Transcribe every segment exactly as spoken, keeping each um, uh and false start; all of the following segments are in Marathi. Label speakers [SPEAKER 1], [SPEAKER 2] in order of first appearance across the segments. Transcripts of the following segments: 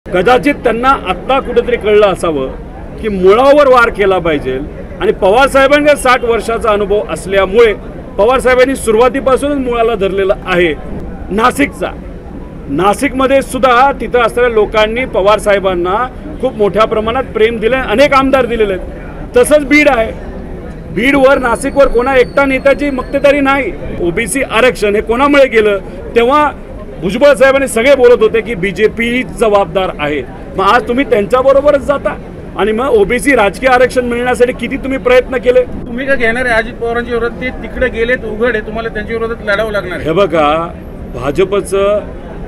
[SPEAKER 1] कदाचित त्यांना आत्ता कुठेतरी कळलं असावं की मुळावर वार केला पाहिजे आणि पवार साहेबांना साठ वर्षाचा अनुभव असल्यामुळे पवार साहेबांनी सुरुवातीपासूनच मुळाला धरलेलं आहे। नाशिकचा नाशिकमध्ये सुद्धा तिथं असणाऱ्या लोकांनी पवार साहेबांना खूप मोठ्या प्रमाणात प्रेम दिले, अनेक आमदार दिलेले आहेत। तसंच बीड आहे, बीडवर नाशिकवर कोणा एकटा नेत्याची मक्तेदारी नाही। ओबीसी आरक्षण हे कोणामुळे गेलं तेव्हा भुजबळ साहेबांनी सगळे बोलत होते की बीजेपी ही जबाबदार आहे। मग आज तुम्ही त्यांच्याबरोबरच जाता आणि मग ओबीसी राजकीय आरक्षण मिळण्यासाठी किती तुम्ही प्रयत्न केले।
[SPEAKER 2] तुम्ही का घेणार आहे अजित पवारांच्या विरोधात? ते तिकडे गेलेत, उघड आहे, तुम्हाला त्यांच्या विरोधात लढावं लागणार आहे।
[SPEAKER 1] हे बघा, भाजपचं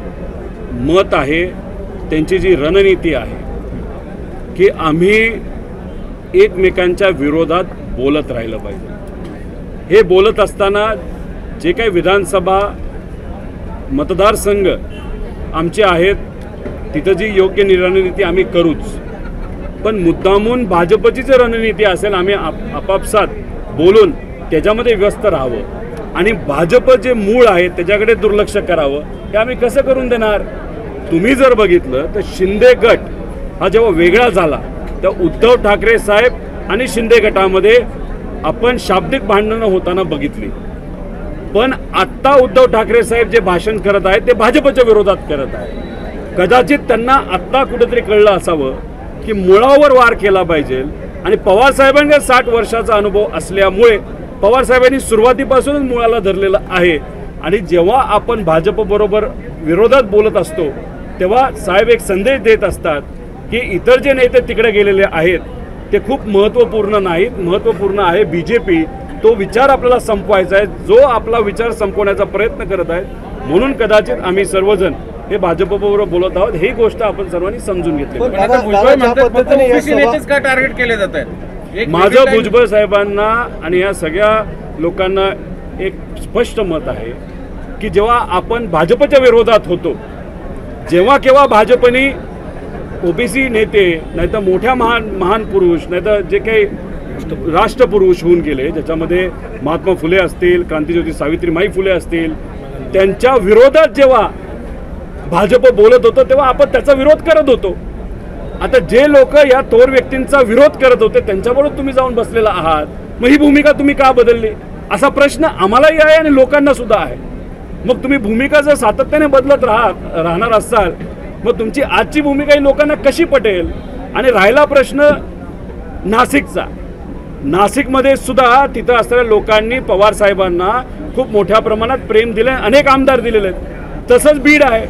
[SPEAKER 1] मत आहे, त्यांची जी रणनीती आहे की आम्ही एकमेकांच्या विरोधात बोलत राहिलं पाहिजे। हे बोलत असताना जे काही विधानसभा मतदारसंघ आमचे आहेत तिथं जी योग्य रणनीती आम्ही करूच, पण मुद्दामून भाजपची जी रणनीती असेल आम्ही आपापसात बोलून त्याच्यामध्ये व्यस्त राहावं आणि भाजप जे मूळ आहे त्याच्याकडे दुर्लक्ष करावं, हे आम्ही कसं करून देणार। तुम्ही जर बघितलं तर शिंदे गट हा जेव्हा वेगळा झाला तर उद्धव ठाकरे साहेब आणि शिंदे गटामध्ये आपण शाब्दिक भांडणं होताना बघितली, पण आत्ता उद्धव ठाकरे साहेब जे भाषण करत आहेत ते भाजपच्या विरोधात करत आहेत। कदाचित त्यांना आत्ता कुठेतरी कळलं असावं की मुळावर वार केला पाहिजे आणि पवार साहेबांना साठ वर्षाचा अनुभव असल्यामुळे पवार साहेबांनी सुरुवातीपासूनच मुळाला धरलेलं आहे आणि जेव्हा आपण भाजपबरोबर विरोधात बोलत असतो तेव्हा साहेब एक संदेश देत असतात की इतर जे नेते तिकडे गेलेले आहेत ते खूप महत्त्वपूर्ण नाहीत, महत्त्वपूर्ण आहे बीजेपी। तो विचार आपल्याला संपवायचा आहे, जो आपला विचार संपवण्याचा प्रयत्न करत आहे, म्हणून कदाचित आम्ही सर्वजण हे भाजपबरोबर बोलत आहोत। ही गोष्ट आपण सर्वांनी समजून घेतली।
[SPEAKER 2] का टार्गेट केले जात आहे?
[SPEAKER 1] माझं भुजबळ साहेबांना आणि या सगळ्या लोकांना एक स्पष्ट मत आहे की जेव्हा आपण भाजपच्या विरोधात होतो, जेव्हा केव्हा भाजपने ओबीसी नेते नाहीतर मोठ्या महान महान पुरुष नाहीतर जे काही राष्ट्रपुरुष होऊन गेले, ज्याच्यामध्ये महात्मा फुले असतील, क्रांतिज्योती सावित्रीमाई फुले असतील, त्यांच्या विरोधात जेव्हा भाजप बोलत होतं तेव्हा आपण त्याचा विरोध करत होतो। आता जे लोक या थोर व्यक्तींचा विरोध करत होते त्यांच्याबरोबर तुम्ही जाऊन बसलेला आहात, मग ही भूमिका तुम्ही का बदलली असा प्रश्न आम्हालाही आहे आणि लोकांना सुद्धा आहे। मग तुम्ही भूमिका जर सातत्याने बदलत राहत राहणार असाल मग तुमची आजची भूमिका ही लोकांना कशी पटेल। आणि राहिला प्रश्न नाशिकचा, नाशिकमध्ये सुद्धा तिथं असणाऱ्या लोकांनी पवार साहेबांना खूप मोठ्या प्रमाणात प्रेम दिले, अनेक आमदार दिलेले आहेत। तसंच बीड आहे,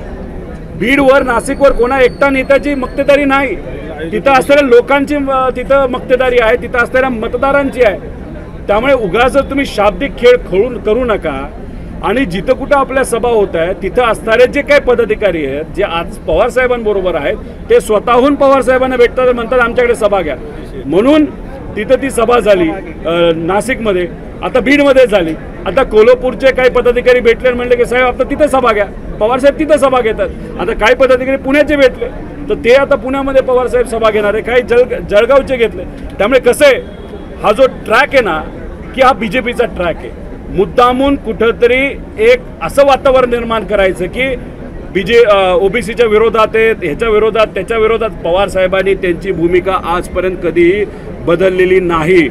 [SPEAKER 1] बीडवर नाशिकवर कोणा एकटा नेत्याची मक्तेदारी नाही। तिथं असणाऱ्या लोकांची तिथं मक्तेदारी आहे, तिथं असणाऱ्या मतदारांची आहे। त्यामुळे उगाच तुम्ही शाब्दिक खेळ खेळून करू नका आणि जिथं कुठं आपल्या सभा होत आहेत तिथं असणारे जे काही पदाधिकारी आहेत जे आज पवार साहेबांबरोबर आहेत ते स्वतःहून पवार साहेबांना भेटतात, म्हणतात आमच्याकडे सभा घ्या, म्हणून तिथं ती सभा झाली नाशिकमध्ये, आता बीडमध्ये झाली। आता कोल्हापूरचे काही पदाधिकारी भेटले म्हणले की साहेब आता तिथं सभा घ्या, पवार साहेब तिथं सभा घेतात। आता काही पदाधिकारी पुण्याचे भेटले तर ते आता पुण्यामध्ये पवार साहेब सभा घेणार आहे, काही जळ जळगावचे घेतले। त्यामुळे कसं आहे, हा जो ट्रॅक आहे ना की हा बीजेपीचा ट्रॅक आहे। मुद्दामून कुठंतरी एक असं वातावरण निर्माण करायचं की बीजे ओबीसीच्या विरोधात आहेत, ह्याच्या विरोधात त्याच्या विरोधात। पवार साहेबांनी त्यांची भूमिका आजपर्यंत कधीही बदललेली नाही।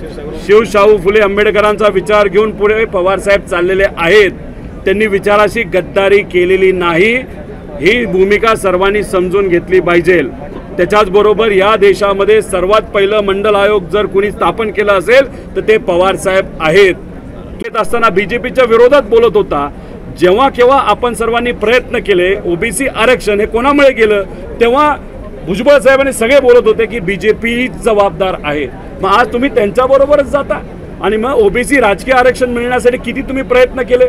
[SPEAKER 1] शिवशाहू फुले आंबेडकरांचा विचार घेऊन पुढे पवार साहेब चाललेले आहेत, त्यांनी विचाराशी गद्दारी केलेली नाही। ही भूमिका सर्वांनी समजून घेतली पाहिजे। त्याच्याचबरोबर या देशामध्ये सर्वात पहिलं मंडल आयोग जर कोणी स्थापन केलं असेल तर ते पवार साहेब आहेत। येत असताना बीजेपीच्या विरोधात बोलत होता, जेव्हा केव्हा आपण सर्वांनी प्रयत्न केले ओबीसी आरक्षण हे कोणामुळे गेलं तेव्हा भुजबळ साहेबांनी सगळे बोलत होते की बीजेपी ही जबाबदार आहे। मग आज तुम्ही त्यांच्याबरोबरच जाता आणि मग ओबीसी राजकीय आरक्षण मिळण्यासाठी किती तुम्ही प्रयत्न केले।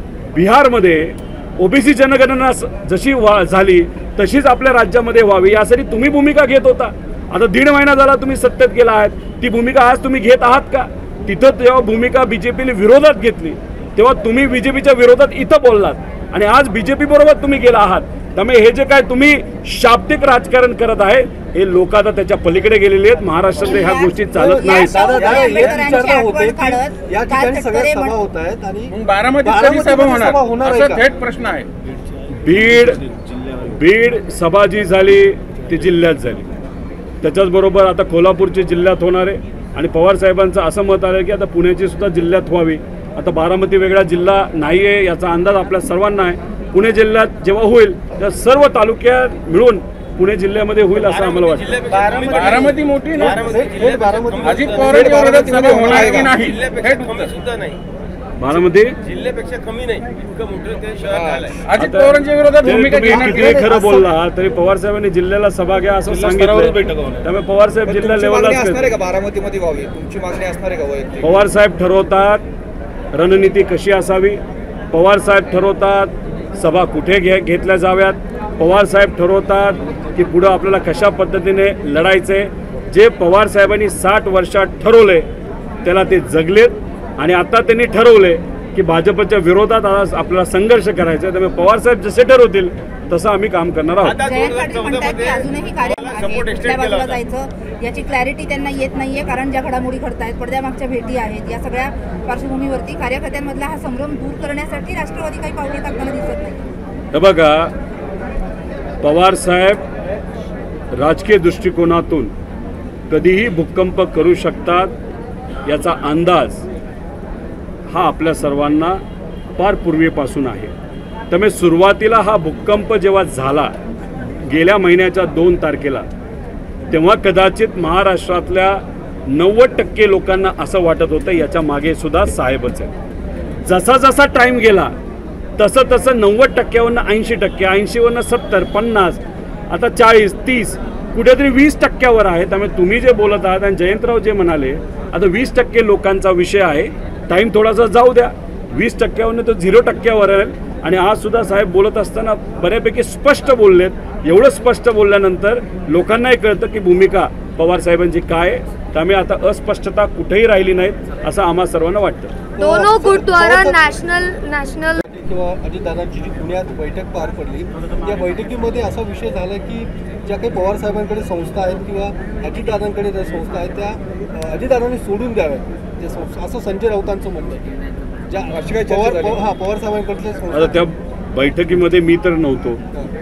[SPEAKER 1] बिहारमध्ये ओबीसी जनगणना जशी वा झाली तशीच आपल्या राज्यामध्ये व्हावी यासाठी तुम्ही भूमिका घेत होता। आता दीड महिना झाला तुम्ही सत्तेत गेला आहात, ती भूमिका आज तुम्ही घेत आहात का? तिथं जेव्हा भूमिका बीजेपीने विरोधात घेतली तेव्हा तुम्ही बीजेपीच्या विरोधात इथं बोललात आणि आज बीजेपी बरोबर तुम्ही गेला आहात। त्यामुळे हे जे काय तुम्ही शाब्दिक राजकारण करत आहे हे लोक आता त्याच्या पलीकडे गेलेले आहेत। महाराष्ट्रातल्या ह्या गोष्टी चालत नाहीत।
[SPEAKER 3] या ठिकाणी सगळ्या सभा होत आहेत आणि
[SPEAKER 2] बारामतीत सभा होणार असा थेट प्रश्न आहे।
[SPEAKER 1] बीड बीड सभा जी झाली ती जिल्ह्यात झाली, त्याच्याचबरोबर आता कोल्हापूरची जिल्ह्यात होणार आहे आणि पवारसाहेबांचं असं मत आलं की आता पुण्याची सुद्धा जिल्ह्यात व्हावी. आता बारामती वेगळा जिल्हा नाही आहे याचा अंदाज आपल्या सर्वांना आहे. पुणे जिल्ह्यात जेव्हा होईल त्या सर्व तालुक्यात मिळून पुणे जिल्ह्यामध्ये होईल असं आम्हाला वाटतं.
[SPEAKER 2] बारामती मोठी ना,
[SPEAKER 3] थेट बारामती
[SPEAKER 2] अजित पवारांच्या विरोधात सभा होणार की नाही?
[SPEAKER 4] सुद्धा नाही,
[SPEAKER 1] बारामती
[SPEAKER 4] जिल्ह्यापेक्षा कमी नाही, इतकं मोठं ते शहर झालंय.
[SPEAKER 2] अजित पवारांच्या विरोधात
[SPEAKER 1] ते
[SPEAKER 2] भूमिका
[SPEAKER 1] तुम्ही
[SPEAKER 2] घेणार
[SPEAKER 1] कितीही खरं बोलला तरी पवारसाहेबांनी जिल्ह्याला सभा घ्या असं सांगितलं. त्यामुळे पवारसाहेब जिल्हा लेवललाच
[SPEAKER 3] असणार आहे का बारामतीमध्ये व्हावी? तुमची मागणी असणार आहे का वैयक्तिक?
[SPEAKER 1] पवारसाहेब ठरवतात रणनीती कशी असावी, पवारसाहेब ठरवतात सभा कुठे घे घेतल्या जाव्यात, पवारसाहेब ठरवतात की पुढं आपल्याला कशा पद्धतीने लढायचे. जे पवारसाहेबांनी साठ वर्षात ठरवले त्याला ते जगलेत आणि आता त्यांनी ठरवले की भाजपच्या विरोधात आज आपल्याला संघर्ष करायचा आहे. त्यामुळे पवारसाहेब जसे ठरवतील तसं आम्ही काम करणार आहोत.
[SPEAKER 5] जयंत पाटील म्हणतात की अजूनही कार्य आहे, कुठल्या बाजूला जायचं याची क्लॅरिटी त्यांना येत नाहीये, कारण ज्या घडामोडी घडतायत, पडद्यामागच्या भेटी आहेत, या सगळ्या पार्श्वभूमीवरती कार्यकर्त्यांमधला हा संभ्रम दूर करण्यासाठी राष्ट्रवादी काही पावले टाकताना दिसत नाही.
[SPEAKER 1] हे बघा, पवारसाहेब राजकीय दृष्टिकोनातून कधीही भूकंप करू शकतात याचा अंदाज हा आपल्या सर्वांना फार पूर्वीपासून आहे. त्यामुळे सुरुवातीला हा भूकंप जेव्हा झाला गेल्या महिन्याच्या दोन तारखेला, तेव्हा कदाचित महाराष्ट्रातल्या नव्वद टक्के लोकांना असं वाटत होतं याच्या मागे सुद्धा साहेबच आहे. जसा जसा टाईम गेला तसं तसं नव्वद टक्क्यावरनं ऐंशी टक्के, ऐंशीवरनं सत्तर, पन्नास, आता चाळीस, तीस, कुठेतरी वीस टक्क्यावर आहे. त्यामुळे तुम्ही जे बोलत आहात आणि जयंतराव जे म्हणाले आता वीस टक्के लोकांचा विषय आहे, टाईम थोडासा जाऊ द्या, वीस टक्क्यावरनं तो झिरो टक्क्यावर आहे. आणि आज सुद्धा साहेब बोलत असताना बऱ्यापैकी स्पष्ट बोललेत. एवढं स्पष्ट बोलल्यानंतर लोकांनाही कळतं की भूमिका पवारसाहेबांची काय आहे. त्यामुळे आता अस्पष्टता कुठेही राहिली नाहीत असं आम्हा सर्वांना वाटतं.
[SPEAKER 6] दोनों गुट द्वारा नॅशनल नॅशनल
[SPEAKER 3] किंवा अजितदादांची जी पुण्यात बैठक पार पडली, या बैठकीमध्ये असा विषय झाला की ज्या काही पवारसाहेबांकडे संस्था आहेत किंवा अजितदादांकडे ज्या संस्था आहेत त्या अजितदादांनी सोडून द्याव्यात, त्या संस्था असं संजय राऊतांचं म्हणणं आहे. ज्या पवार हां पवारसाहेबांकडच्या
[SPEAKER 1] आता
[SPEAKER 3] संस्था
[SPEAKER 1] त्या बैठकीमध्ये मी तर नव्हतो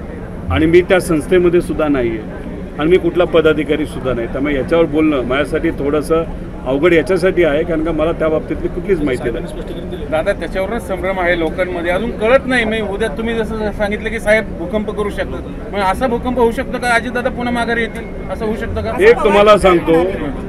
[SPEAKER 1] आणि मी त्या संस्थेमध्ये सुद्धा नाही आहे आणि मी कुठला पदाधिकारी सुद्धा नाही. त्यामुळे याच्यावर बोलणं माझ्यासाठी थोडंसं अवघड याच्यासाठी आहे कारण का मला त्या बाबतीतली कुठलीच माहिती नाही.
[SPEAKER 2] दादा, त्याच्यावरच संभ्रम आहे लोकांमध्ये, अजून कळत नाही. मी उद्या तुम्ही जसं सांगितलं की साहेब भूकंप करू शकतात, मग असा भूकंप होऊ शकतो का? अजितदादा पुन्हा माघारी येतील असं होऊ शकतं का?
[SPEAKER 1] एक तुम्हाला सांगतो,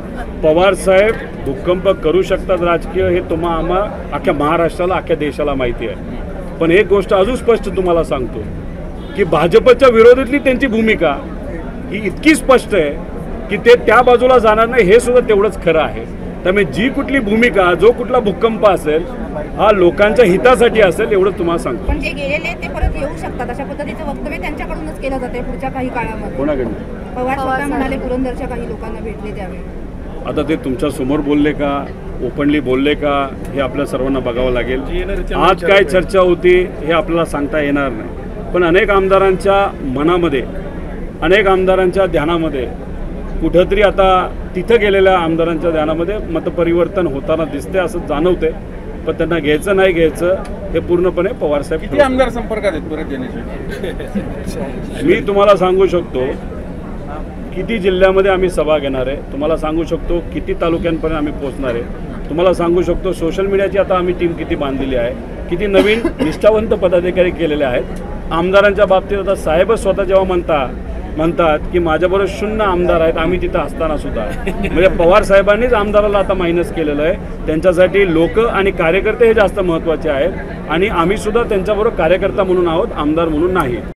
[SPEAKER 1] पवारसाहेब भूकंप करू शकतात राजकीय हे तुम्हा आम्हा अख्ख्या महाराष्ट्राला अख्ख्या देशाला माहिती आहे. पण एक गोष्ट अजून स्पष्ट तुम्हाला सांगतो की भाजपच्या विरोधातली त्यांची भूमिका ही इतकी स्पष्ट आहे की ते त्या बाजूला जाणार नाही हे सुद्धा तेवढंच खरं आहे. त्यामुळे जी कुठली भूमिका, जो कुठला भूकंप असेल हा लोकांच्या हितासाठी असेल एवढं तुम्हाला सांगतो.
[SPEAKER 5] पण जे गेलेले ते परत येऊ शकतात अशा पद्धतीचं वक्तव्य त्यांच्याकडूनच केलं जाते पुढच्या काही काळामध्ये.
[SPEAKER 1] कोणाकडनं?
[SPEAKER 5] पवार स्वतः म्हणाले पुरंदरच्या काही लोकांना भेटले त्यावेळी.
[SPEAKER 1] आता ते तुमच्या समोर बोलले का, ओपनली बोलले का, हे आपल्या सर्वांना बघावं लागेल. आज काय चर्चा होती हे आपल्याला सांगता येणार नाही. पण अनेक आमदारांच्या मनामध्ये, अनेक आमदारांच्या ध्यानामध्ये कुठंतरी आता तिथं गेलेल्या आमदारांच्या ध्यानामध्ये मतपरिवर्तन होताना दिसते असं जाणवते. पण त्यांना घ्यायचं नाही घ्यायचं हे पूर्णपणे पवारसाहेब.
[SPEAKER 2] किती आमदार संपर्कात आहेत परत येण्याचे?
[SPEAKER 1] मी तुम्हाला सांगू शकतो किती जिल्ह्यामध्ये आम्ही सभा घेणार आहे, तुम्हाला सांगू शकतो किती तालुक्यांपर्यंत आम्ही पोहोचणार आहे, तुम्हाला सांगू शकतो सोशल मीडियाची आता आम्ही टीम किती बांधलेली आहे, किती नवीन निष्ठावंत पदाधिकारी केलेले आहेत. आमदारांच्या बाबतीत आता साहेबच स्वतः जेव्हा म्हणता म्हणतात की माझ्याबरोबर शून्य आमदार आहेत आम्ही तिथं असताना सुद्धा, म्हणजे पवार साहेबांनीच आमदाराला आता मायनस केलेलं आहे. त्यांच्यासाठी लोक आणि कार्यकर्ते हे जास्त महत्त्वाचे आहेत आणि आम्ही सुद्धा त्यांच्याबरोबर कार्यकर्ता म्हणून आहोत, आमदार म्हणून नाही.